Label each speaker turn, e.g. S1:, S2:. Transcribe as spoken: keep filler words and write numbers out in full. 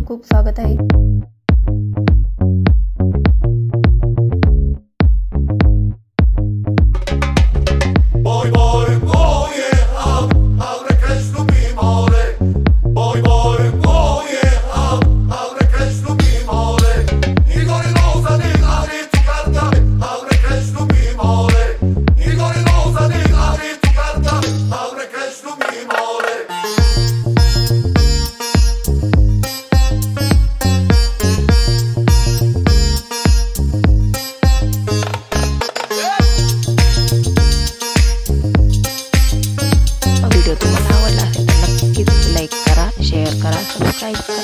S1: खूप स्वागत आहे. व्हिडिओ तुम्हाला आवडला असेल तर नक्कीच लाईक करा, शेअर करा, सबस्क्राईब करा.